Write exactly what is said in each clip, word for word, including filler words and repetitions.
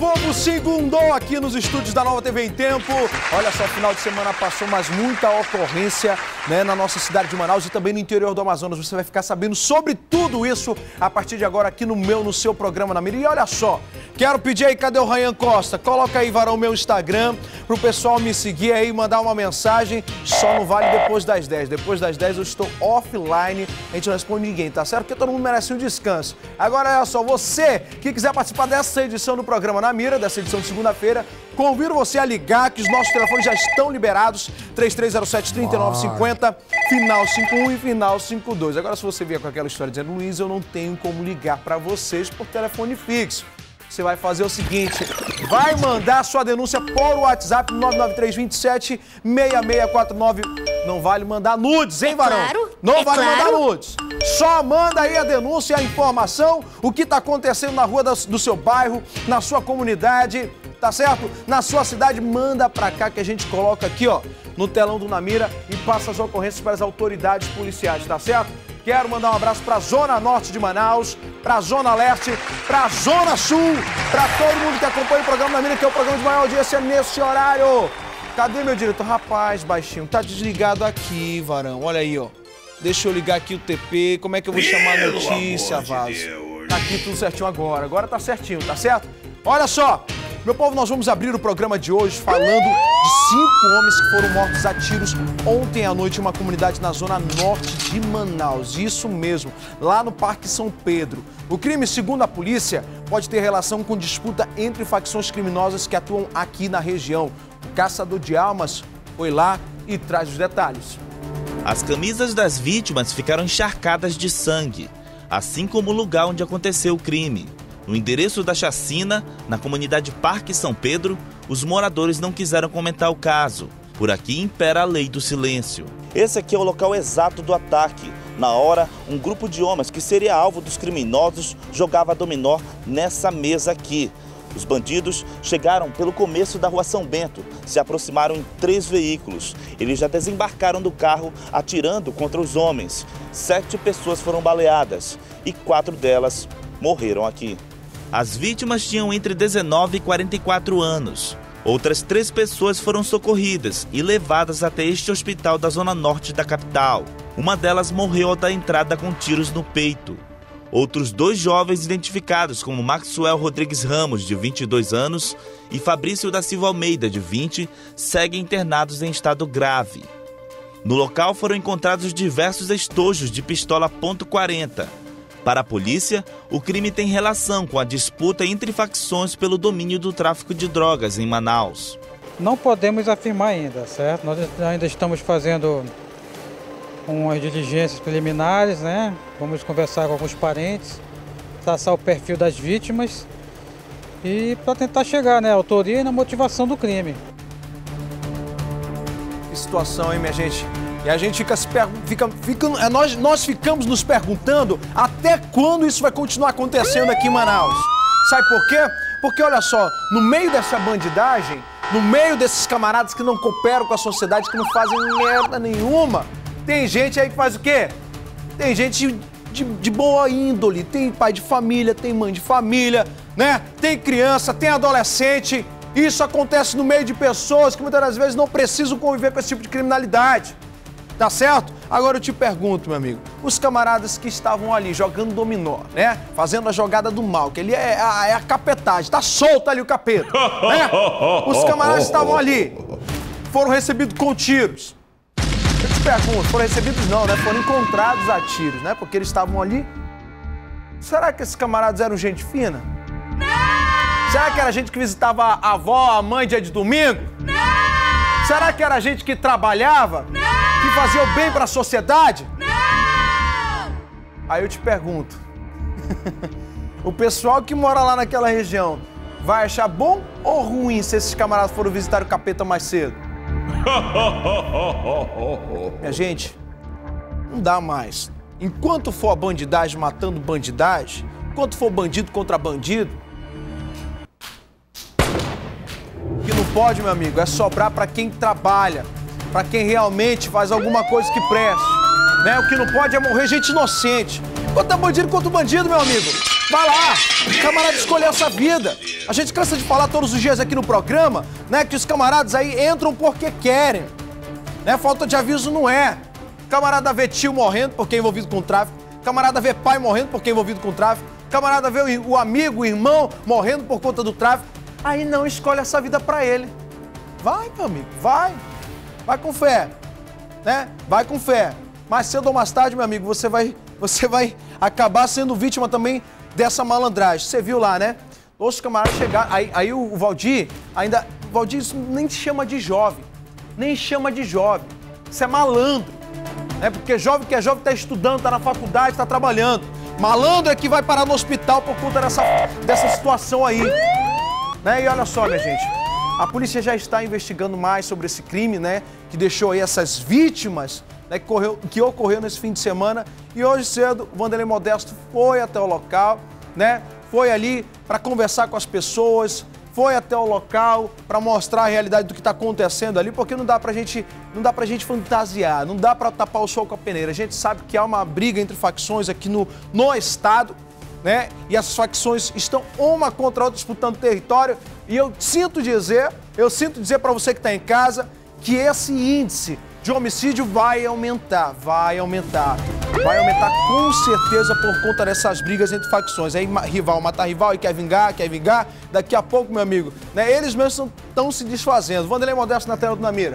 povo, segundou aqui nos estúdios da Nova T V em Tempo. Olha só, final de semana passou, mas muita ocorrência, né, na nossa cidade de Manaus e também no interior do Amazonas. Você vai ficar sabendo sobre tudo isso a partir de agora aqui no meu, no seu programa Na Mira. E olha só, quero pedir aí, cadê o Ryan Costa? Coloca aí, Varão, meu Instagram, pro pessoal me seguir aí, mandar uma mensagem. Só não vale depois das dez. Depois das dez eu estou offline, a gente não responde ninguém, tá certo? Porque todo mundo merece um descanso. Agora, olha só, você que quiser participar dessa edição do programa Na Mira, dessa edição de segunda-feira, convido você a ligar, que os nossos telefones já estão liberados, três três zero sete, três nove cinco zero, final cinco um e final cinco dois. Agora, se você vier com aquela história dizendo, Luiz, eu não tenho como ligar para vocês por telefone fixo, você vai fazer o seguinte, vai mandar sua denúncia por WhatsApp nove nove três dois sete, seis seis quatro nove. Não vale mandar nudes, hein, Varão? É claro, não é vale claro. mandar nudes. Só manda aí a denúncia, a informação, o que está acontecendo na rua do seu bairro, na sua comunidade, tá certo? Na sua cidade, manda pra cá que a gente coloca aqui, ó, no telão do Na Mira e passa as ocorrências para as autoridades policiais, tá certo? Quero mandar um abraço para a Zona Norte de Manaus, para a Zona Leste, para a Zona Sul, para todo mundo que acompanha o programa Na Mira, que é o programa de maior audiência nesse horário. Cadê meu diretor? Rapaz, baixinho, tá desligado aqui, Varão. Olha aí, ó. Deixa eu ligar aqui o T P. Como é que eu vou chamar a notícia, Vaso? Tá aqui tudo certinho agora. Agora tá certinho, tá certo? Olha só, meu povo, nós vamos abrir o programa de hoje falando de cinco homens que foram mortos a tiros ontem à noite em uma comunidade na zona norte de Manaus. Isso mesmo, lá no Parque São Pedro. O crime, segundo a polícia, pode ter relação com disputa entre facções criminosas que atuam aqui na região. O caçador de almas foi lá e traz os detalhes. As camisas das vítimas ficaram encharcadas de sangue, assim como o lugar onde aconteceu o crime. No endereço da chacina, na comunidade Parque São Pedro, os moradores não quiseram comentar o caso. Por aqui impera a lei do silêncio. Esse aqui é o local exato do ataque. Na hora, um grupo de homens que seria alvo dos criminosos jogava dominó nessa mesa aqui. Os bandidos chegaram pelo começo da rua São Bento, se aproximaram em três veículos. Eles já desembarcaram do carro atirando contra os homens. Sete pessoas foram baleadas e quatro delas morreram aqui. As vítimas tinham entre dezenove e quarenta e quatro anos. Outras três pessoas foram socorridas e levadas até este hospital da zona norte da capital. Uma delas morreu ao dar entrada com tiros no peito. Outros dois jovens identificados como Maxwell Rodrigues Ramos, de vinte e dois anos, e Fabrício da Silva Almeida, de vinte, seguem internados em estado grave. No local foram encontrados diversos estojos de pistola ponto quarenta. Para a polícia, o crime tem relação com a disputa entre facções pelo domínio do tráfico de drogas em Manaus. Não podemos afirmar ainda, certo? Nós ainda estamos fazendo umas diligências preliminares, né? Vamos conversar com alguns parentes, traçar o perfil das vítimas e para tentar chegar, né, à autoria e na motivação do crime. Que situação, hein, minha gente? E a gente fica se fica, fica, nós, nós ficamos nos perguntando até quando isso vai continuar acontecendo aqui em Manaus. Sabe por quê? Porque, olha só, no meio dessa bandidagem, no meio desses camaradas que não cooperam com a sociedade, que não fazem merda nenhuma, tem gente aí que faz o quê? Tem gente de, de boa índole, tem pai de família, tem mãe de família, né? Tem criança, tem adolescente. Isso acontece no meio de pessoas que muitas das vezes não precisam conviver com esse tipo de criminalidade. Tá certo? Agora eu te pergunto, meu amigo, os camaradas que estavam ali jogando dominó, né? Fazendo a jogada do mal, que ele é a, é a capetagem, tá solto ali o capeta, né? Os camaradas estavam ali, foram recebidos com tiros. Eu te pergunto, foram recebidos não, né? Foram encontrados a tiros, né? Porque eles estavam ali. Será que esses camaradas eram gente fina? Não! Será que era gente que visitava a avó, a mãe dia de domingo? Não! Será que era gente que trabalhava? Não! Que fazia o bem para a sociedade? Não! Aí eu te pergunto, o pessoal que mora lá naquela região vai achar bom ou ruim se esses camaradas foram visitar o capeta mais cedo? Minha gente, não dá mais. Enquanto for a bandidagem matando bandidagem, enquanto for bandido contra bandido, o que não pode, meu amigo, é sobrar para quem trabalha, para quem realmente faz alguma coisa que preste, né? O que não pode é morrer gente inocente. Quanto é bandido, quanto bandido, meu amigo. Vai lá, o camarada escolheu essa vida. A gente cansa de falar todos os dias aqui no programa, né, que os camaradas aí entram porque querem. Né? Falta de aviso não é. Camarada vê tio morrendo porque é envolvido com tráfico. Camarada vê pai morrendo porque é envolvido com tráfico. Camarada vê o amigo, o irmão morrendo por conta do tráfico. Aí não escolhe essa vida pra ele. Vai, meu amigo, vai. Vai com fé, né? Vai com fé. Mais cedo ou mais tarde, meu amigo, você vai, você vai acabar sendo vítima também dessa malandragem. Você viu lá, né? Os camaradas chegaram, aí, aí o Valdir ainda... O Valdir isso nem chama de jovem. Nem chama de jovem. Isso é malandro. Né? Porque jovem que é jovem está estudando, está na faculdade, está trabalhando. Malandro é que vai parar no hospital por conta dessa, dessa situação aí. Né? E olha só, minha gente. A polícia já está investigando mais sobre esse crime, né? Que deixou aí essas vítimas, né? Que, correu, que ocorreu nesse fim de semana. E hoje cedo, o Vanderlei Modesto foi até o local, né? Foi ali para conversar com as pessoas, foi até o local para mostrar a realidade do que está acontecendo ali, porque não dá pra gente, não dá pra gente fantasiar, não dá para tapar o sol com a peneira. A gente sabe que há uma briga entre facções aqui no, no estado, né? E essas facções estão uma contra a outra disputando território. E eu sinto dizer, eu sinto dizer para você que está em casa, que esse índice de homicídio vai aumentar, vai aumentar. Vai aumentar com certeza por conta dessas brigas entre facções. Aí rival mata rival e quer vingar, quer vingar. Daqui a pouco, meu amigo, né, eles mesmos estão se desfazendo. Vanderlei Modesto na tela do Namira.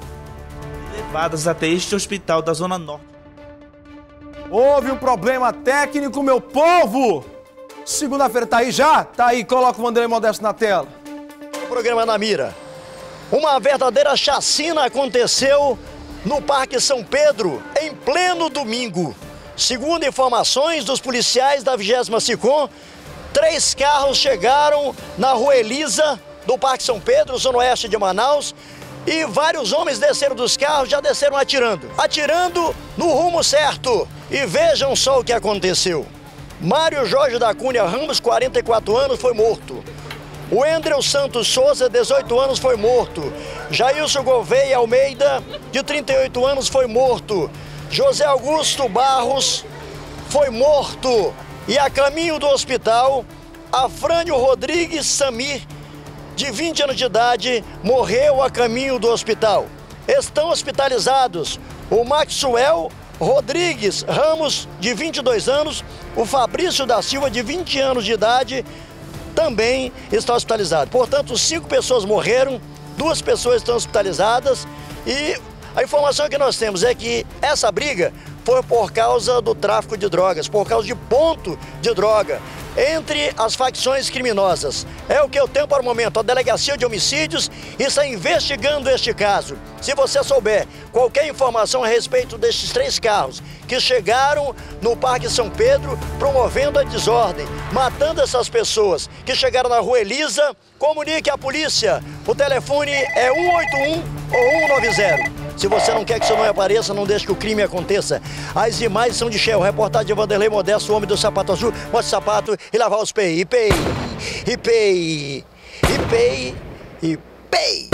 Levadas até este hospital da Zona Norte. Houve um problema técnico, meu povo! Segunda-feira tá aí já? Tá aí, coloca o Vanderlei Modesto na tela. O programa Na Mira. Uma verdadeira chacina aconteceu no Parque São Pedro, em pleno domingo. Segundo informações dos policiais da vigésima SICOM, três carros chegaram na Rua Elisa, do Parque São Pedro, zona oeste de Manaus, e vários homens desceram dos carros, já desceram atirando. Atirando no rumo certo. E vejam só o que aconteceu. Mário Jorge da Cunha Ramos, quarenta e quatro anos, foi morto. O Endrel Santos Souza, dezoito anos, foi morto. Jailson Gouveia Almeida, de trinta e oito anos, foi morto. José Augusto Barros foi morto. E a caminho do hospital, Afrânio Rodrigues Samir, de vinte anos de idade, morreu a caminho do hospital. Estão hospitalizados o Maxwell Rodrigues Ramos, de vinte e dois anos, o Fabrício da Silva, de vinte anos de idade, também está hospitalizado. Portanto, cinco pessoas morreram, duas pessoas estão hospitalizadas e a informação que nós temos é que essa briga foi por causa do tráfico de drogas, por causa de ponto de droga entre as facções criminosas. É o que eu tenho para o momento. A Delegacia de Homicídios está investigando este caso. Se você souber qualquer informação a respeito destes três carros que chegaram no Parque São Pedro promovendo a desordem, matando essas pessoas que chegaram na Rua Elisa, comunique à polícia. O telefone é um oito um ou um nove zero. Se você não quer que seu nome apareça, não deixe que o crime aconteça. As imagens são de Shell. Reportagem de Vanderlei Modesto, o homem do sapato azul. Mostre o sapato e lavar os pei. E pei, e pei, e pei, e pei.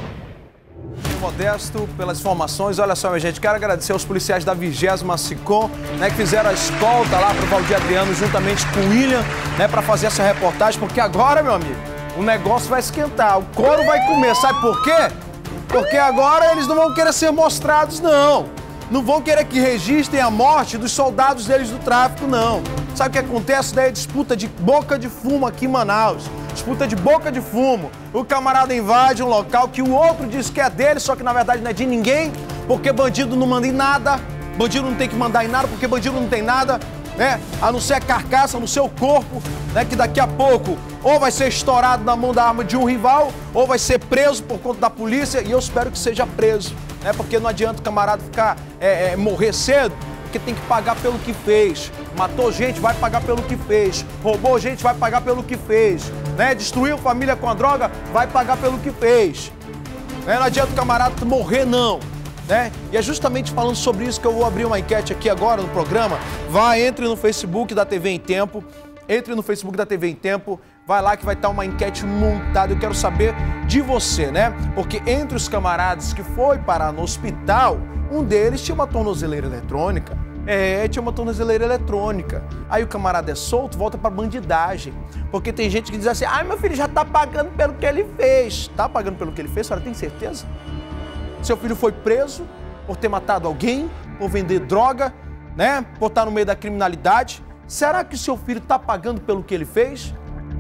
Modesto, pelas informações. Olha só, minha gente, quero agradecer aos policiais da vigésima SICOM, né, que fizeram a escolta lá para o Valdir Adriano, juntamente com o William, né, para fazer essa reportagem, porque agora, meu amigo, o negócio vai esquentar, o couro vai comer. Sabe por quê? Porque agora eles não vão querer ser mostrados, não. Não vão querer que registrem a morte dos soldados deles do tráfico, não. Sabe o que acontece? Daí é disputa de boca de fumo aqui em Manaus. Disputa de boca de fumo. O camarada invade um local que o outro diz que é dele, só que na verdade não é de ninguém, porque bandido não manda em nada. Bandido não tem que mandar em nada, porque bandido não tem nada, né? A não ser a carcaça no seu corpo, né? Que daqui a pouco ou vai ser estourado na mão da arma de um rival, ou vai ser preso por conta da polícia, e eu espero que seja preso, né? Porque não adianta o camarada ficar, é, é, morrer cedo, porque tem que pagar pelo que fez. Matou gente, vai pagar pelo que fez. Roubou gente, vai pagar pelo que fez. Né? Destruiu família com a droga, vai pagar pelo que fez. Né? Não adianta o camarada morrer, não. Né? E é justamente falando sobre isso que eu vou abrir uma enquete aqui agora no programa. Vai, entre no Facebook da T V em Tempo. Entre no Facebook da T V em Tempo. Vai lá que vai estar uma enquete montada. Eu quero saber de você, né? Porque entre os camaradas que foi parar no hospital, um deles tinha uma tornozeleira eletrônica. É, tinha uma tornozeleira eletrônica. Aí o camarada é solto, volta pra bandidagem. Porque tem gente que diz assim, ai, meu filho já tá pagando pelo que ele fez. Tá pagando pelo que ele fez? A senhora tem certeza? Seu filho foi preso por ter matado alguém, por vender droga, né? Por estar no meio da criminalidade. Será que o seu filho tá pagando pelo que ele fez?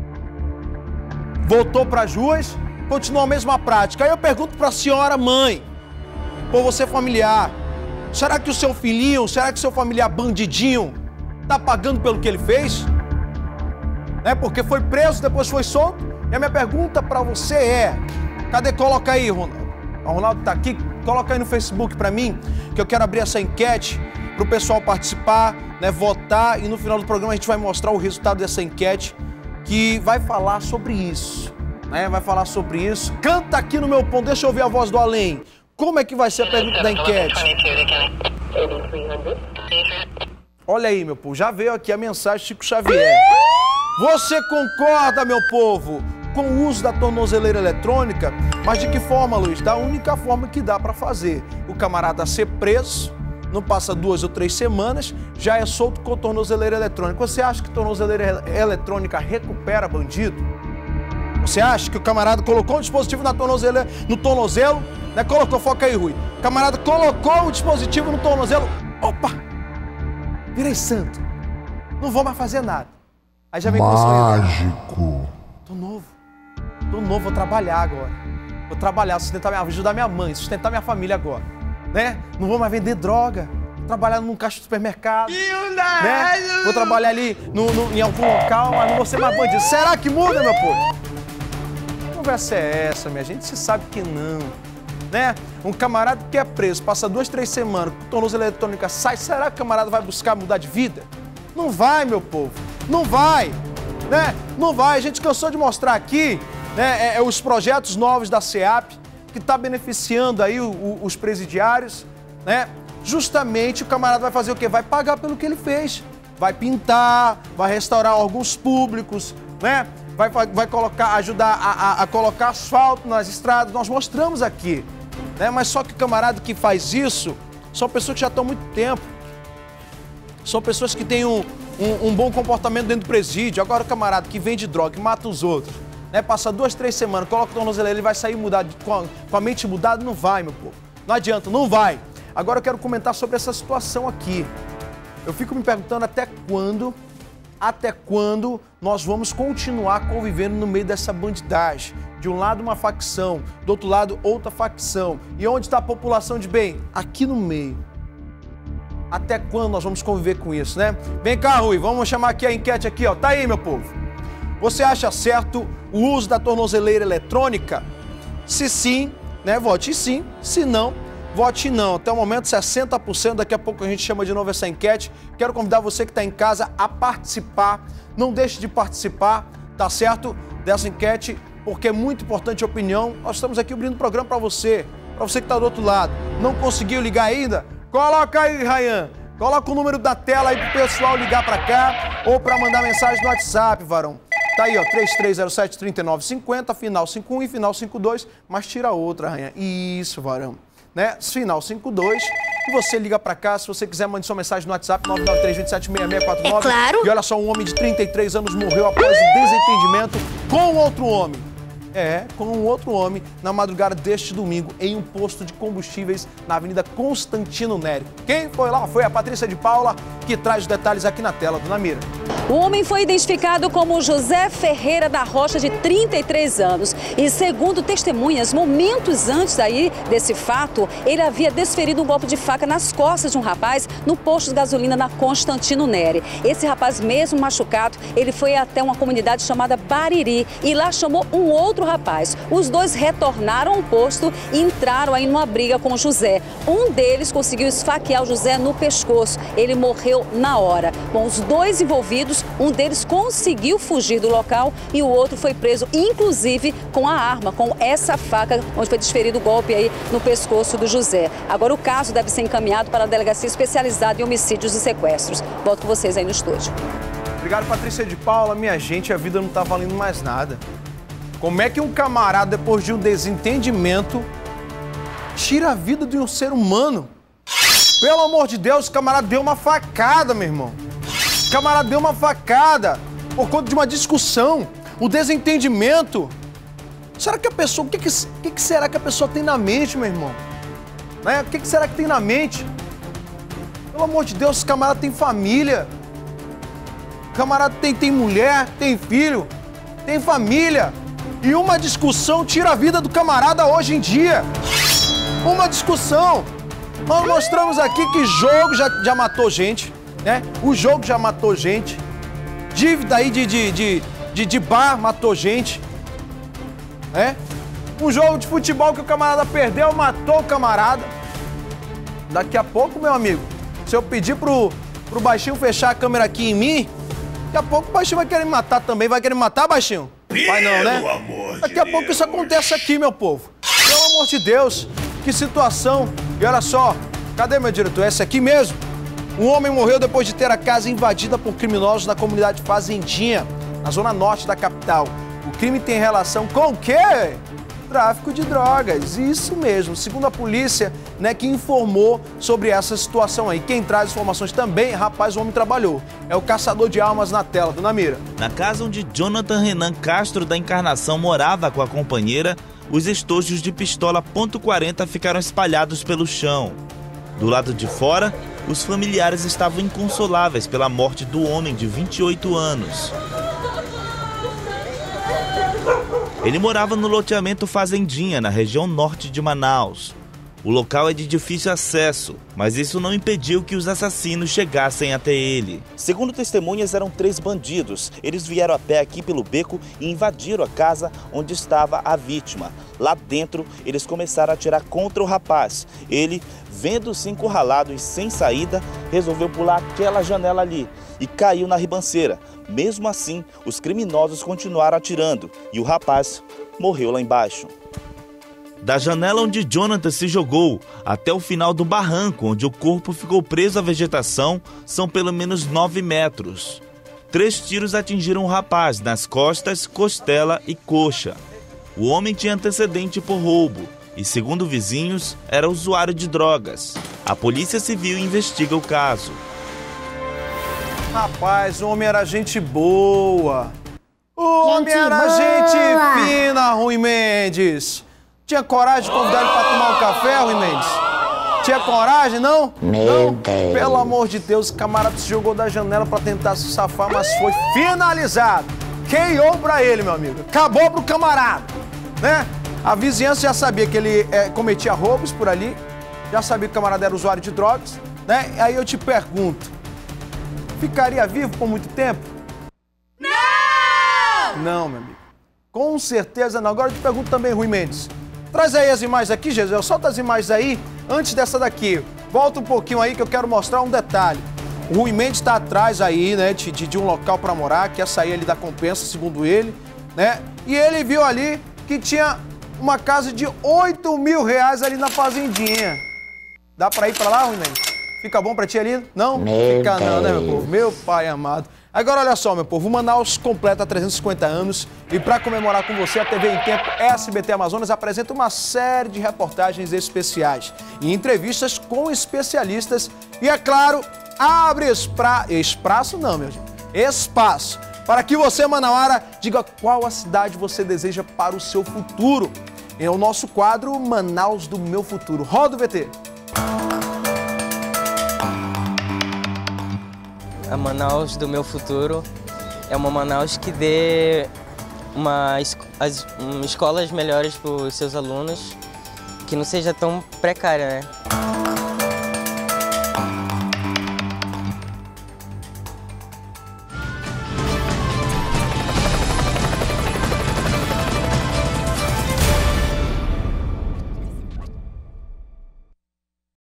Voltou para as ruas, continua a mesma prática. Aí eu pergunto para a senhora mãe, por você familiar, será que o seu filhinho, será que o seu familiar bandidinho tá pagando pelo que ele fez? Né? Porque foi preso, depois foi solto. E a minha pergunta para você é, cadê? Coloca aí, Ronaldo. O Ronaldo tá aqui, coloca aí no Facebook para mim, que eu quero abrir essa enquete para o pessoal participar, né, votar, e no final do programa a gente vai mostrar o resultado dessa enquete, que vai falar sobre isso, né? Vai falar sobre isso. Canta aqui no meu ponto, deixa eu ouvir a voz do além. Como é que vai ser a pergunta da enquete? Olha aí, meu povo, já veio aqui a mensagem Chico Xavier. Você concorda, meu povo, com o uso da tornozeleira eletrônica? Mas de que forma, Luiz? Da única forma que dá para fazer. O camarada ser preso, não passa duas ou três semanas, já é solto com tornozeleira eletrônica. Você acha que tornozeleira eletrônica recupera bandido? Você acha que o camarada colocou um dispositivo na tornozeleira, no tornozelo, né? Colocou, foca aí, Rui. O camarada colocou o dispositivo no tornozelo, opa, virei santo, não vou mais fazer nada. Aí já vem com o mágico. Tô novo, tô novo, vou trabalhar agora. Vou trabalhar, sustentar minha, ajudar minha mãe, sustentar minha família agora. Né? Não vou mais vender droga, vou trabalhar num caixa de supermercado, né? Vou trabalhar ali no, no, em algum local, mas não vou ser mais bandido. Será que muda, meu povo? Que conversa é essa, minha gente? Você sabe que não, né? Um camarada que é preso, passa duas, três semanas, com tornozeleira eletrônica sai, será que o camarada vai buscar mudar de vida? Não vai, meu povo, não vai, né? Não vai. A gente cansou de mostrar aqui, né, é, é, os projetos novos da SEAP, que está beneficiando aí o, o, os presidiários, né? Justamente o camarada vai fazer o quê? Vai pagar pelo que ele fez. Vai pintar, vai restaurar órgãos públicos, né? Vai, vai, vai colocar, ajudar a, a, a colocar asfalto nas estradas. Nós mostramos aqui, né? Mas só que o camarada que faz isso são pessoas que já estão há muito tempo. São pessoas que têm um, um, um bom comportamento dentro do presídio. Agora o camarada que vende droga, que mata os outros, né, passa duas, três semanas, coloca o tornozeleiro, ele vai sair mudado, com, a, com a mente mudada? Não vai, meu povo. Não adianta, não vai. Agora eu quero comentar sobre essa situação aqui. Eu fico me perguntando até quando, até quando nós vamos continuar convivendo no meio dessa bandidagem. De um lado uma facção, do outro lado outra facção. E onde está a população de bem? Aqui no meio. Até quando nós vamos conviver com isso, né? Vem cá, Rui, vamos chamar aqui a enquete aqui, ó. Tá aí, meu povo. Você acha certo o uso da tornozeleira eletrônica? Se sim, né, vote sim. Se não, vote não. Até o momento, sessenta por cento. Daqui a pouco a gente chama de novo essa enquete. Quero convidar você que está em casa a participar. Não deixe de participar, tá certo? Dessa enquete, porque é muito importante a opinião. Nós estamos aqui abrindo o programa para você, para você que está do outro lado. Não conseguiu ligar ainda? Coloca aí, Rayan. Coloca o número da tela aí pro pessoal ligar para cá ou para mandar mensagem no WhatsApp, varão. Tá aí, ó, três três zero sete, três nove cinco zero, final cinco um e final cinco dois, mas tira outra, Rainha. Isso, varão. Né? Final cinco dois. E você liga pra cá, se você quiser, mande sua mensagem no WhatsApp, nove nove três, dois sete, seis seis quatro nove. É claro. E olha só, um homem de trinta e três anos morreu após o desentendimento com outro homem. É, com um outro homem, na madrugada deste domingo, em um posto de combustíveis na Avenida Constantino Nery. Quem foi lá? Foi a Patrícia de Paula, que traz os detalhes aqui na tela, dona Mira. O homem foi identificado como José Ferreira da Rocha, de trinta e três anos. E segundo testemunhas, momentos antes aí desse fato, ele havia desferido um golpe de faca nas costas de um rapaz no posto de gasolina na Constantino Nery. Esse rapaz, mesmo machucado, ele foi até uma comunidade chamada Bariri e lá chamou um outro rapaz. Os dois retornaram ao posto e entraram aí numa briga com o José. Um deles conseguiu esfaquear o José no pescoço. Ele morreu na hora. Com os dois envolvidos, um deles conseguiu fugir do local e o outro foi preso, inclusive com a arma, com essa faca, onde foi desferido o golpe aí no pescoço do José. Agora o caso deve ser encaminhado para a delegacia especializada em homicídios e sequestros. Volto com vocês aí no estúdio. Obrigado, Patrícia de Paula. Minha gente, a vida não tá valendo mais nada. Como é que um camarada, depois de um desentendimento, tira a vida de um ser humano? Pelo amor de Deus, o camarada deu uma facada, meu irmão. O camarada deu uma facada por conta de uma discussão, um desentendimento. Será que a pessoa... O que, que, que, que será que a pessoa tem na mente, meu irmão? Né? O que, que será que tem na mente? Pelo amor de Deus, esse camarada tem família. O camarada tem, tem mulher, tem filho, tem família. E uma discussão tira a vida do camarada hoje em dia. Uma discussão. Nós mostramos aqui que jogo já, já matou gente, né? O jogo já matou gente. Dívida aí de, de, de, de, de bar matou gente. É? Um jogo de futebol que o camarada perdeu, matou o camarada. Daqui a pouco, meu amigo, se eu pedir pro, pro baixinho fechar a câmera aqui em mim, daqui a pouco o baixinho vai querer me matar também. Vai querer me matar, baixinho? Vai não, né? Daqui a pouco isso acontece aqui, meu povo. Pelo amor de Deus, que situação. E olha só, cadê meu diretor? Esse aqui mesmo? Um homem morreu depois de ter a casa invadida por criminosos na comunidade Fazendinha, na zona norte da capital. O crime tem relação com o quê? Tráfico de drogas, isso mesmo. Segundo a polícia, né, que informou sobre essa situação aí. Quem traz informações também, rapaz, o homem trabalhou. É o caçador de armas na tela, dona Mira. Na casa onde Jonathan Renan Castro da Encarnação morava com a companheira, os estojos de pistola ponto quarenta ficaram espalhados pelo chão. Do lado de fora, os familiares estavam inconsoláveis pela morte do homem de vinte e oito anos. Ele morava no loteamento Fazendinha, na região norte de Manaus. O local é de difícil acesso, mas isso não impediu que os assassinos chegassem até ele. Segundo testemunhas, eram três bandidos. Eles vieram a pé aqui pelo beco e invadiram a casa onde estava a vítima. Lá dentro, eles começaram a atirar contra o rapaz. Ele, vendo-se encurralado e sem saída, resolveu pular aquela janela ali e caiu na ribanceira. Mesmo assim, os criminosos continuaram atirando e o rapaz morreu lá embaixo. Da janela onde Jonathan se jogou até o final do barranco, onde o corpo ficou preso à vegetação, são pelo menos nove metros. Três tiros atingiram o rapaz nas costas, costela e coxa. O homem tinha antecedente por roubo e, segundo vizinhos, era usuário de drogas. A Polícia Civil investiga o caso. Rapaz, o homem era gente boa. O homem Gente era boa. gente fina, Rui Mendes. Tinha coragem de convidar ele pra tomar um café, Rui Mendes? Tinha coragem, não? Meu não? Deus. Pelo amor de Deus, o camarada se jogou da janela pra tentar se safar, mas foi finalizado. K O pra ele, meu amigo. Acabou pro camarada, né? A vizinhança já sabia que ele é, cometia roubos por ali, já sabia que o camarada era usuário de drogas, né? Aí eu te pergunto, ficaria vivo por muito tempo? Não! Não, meu amigo. Com certeza não. Agora eu te pergunto também, Rui Mendes. Traz aí as imagens aqui, Jesus. Solta as imagens aí antes dessa daqui. Volta um pouquinho aí que eu quero mostrar um detalhe. O Rui Mendes está atrás aí, né, de, de um local para morar, quer sair ali da compensa, segundo ele, né? E ele viu ali que tinha uma casa de oito mil reais ali na Fazendinha. Dá para ir para lá, Rui Mendes? Fica bom pra ti ali? Não? Meu Fica não, né, meu Deus. povo? Meu pai amado. Agora, olha só, meu povo, o Manaus completa trezentos e cinquenta anos e para comemorar com você, a T V em Tempo S B T Amazonas apresenta uma série de reportagens especiais e entrevistas com especialistas e, é claro, abre espra... espaço não, meu gente, espaço para que você, manauara, diga qual a cidade você deseja para o seu futuro. É o nosso quadro Manaus do Meu Futuro. Roda o V T. A Manaus do meu futuro é uma Manaus que dê uma, es as, um, escolas melhores para os seus alunos, que não seja tão precária, né?